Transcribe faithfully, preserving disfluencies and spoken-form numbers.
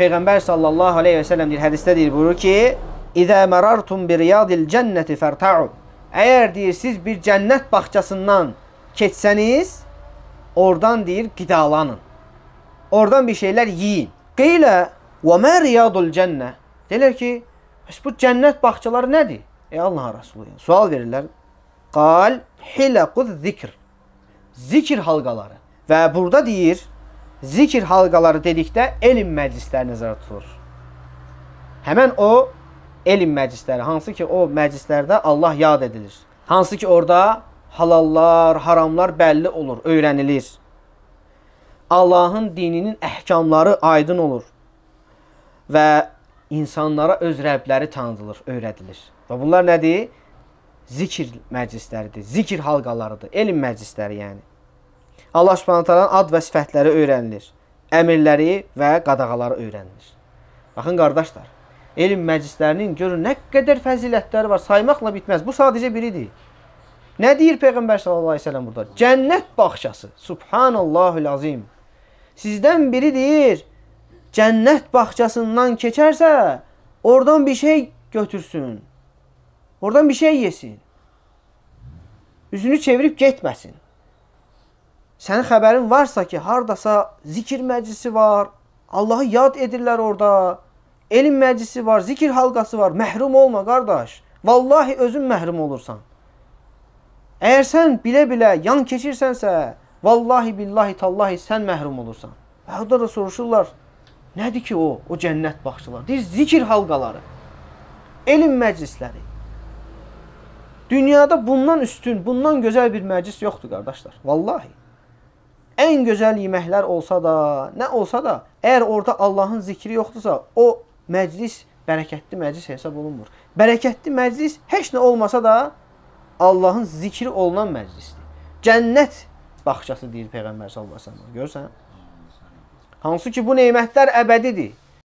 Peyğəmbər sallallahu aleyhi və səlləm deyir, hədisdə deyir, buyurur ki, İzə mərartum bir riyadil cənnəti fərta'u. Əgər deyir, siz bir cənnət bağçasından keçsəniz, oradan deyir, qidalanın. Oradan bir şeylər yiyin. Qeylə, və mə riyadul cənnə. Deyirlər ki, bu cənnət bağçaları nədir? Ey Allah Rasulü, sual verirlər. Qal, hiləqud zikr. Zikr halqaları. Və burada deyir, zikr halqaları dedikdə elm məclisləri nəzərə tutulur. Həmən o elm məclisləri, hansı ki o məclislərdə Allah yad edilir. Hansı ki orada halallar, haramlar bəlli olur, öyrənilir. Allahın dininin əhkamları aydın olur. Və insanlara öz Rəbləri tanıdılır, öyrədilir. Və bunlar nədir? Zikr məclisləridir, zikr halqalarıdır, elm məclisləri yəni. Allah Subhanahu taala'nın ad və sifətləri öyrənilir. Əmirləri və qadağaları öyrənilir. Baxın qardaşlar, elm məclislərinin görün nə qədər fəzilətləri var, saymaqla bitməz. Bu sadəcə biridir. Nə deyir Peyğəmbər sallallahu aleyhi ve sellem burada? Cənnət bağçası. Subhanallahul azim. Sizdən biri deyir, cənnət bağçasından keçərsə, oradan bir şey götürsün. Oradan bir şey yesin. Üzünü çevirib getməsin. Sənin xəbərin varsa ki, haradasa zikir məclisi var, Allahı yad edirlər orada, elm məclisi var, zikir halqası var, məhrum olma qardaş. Vallahi özün məhrum olursan. Əgər sən bilə-bilə yan keçirsənsə, vallahi billahi tallahi sən məhrum olursan. Və orada da soruşurlar, nədir ki o, o cənnət bağçaları? Deyir, zikir halqaları, elm məclisləri. Dünyada bundan üstün, bundan gözəl bir məclis yoxdur qardaşlar, vallahi. Ən gözəl yeməklər olsa da, nə olsa da, əgər orada Allahın zikri yoxdursa, o məclis bərəkətli məclis hesab olunmur. Bərəkətli məclis heç nə olmasa da Allahın zikri olunan məclisdir. Cənnət bağçası deyir Peyğəmbər sallallahu əleyhi və səlləm. Görsən? Hansı ki bu nemətlər əbədidir.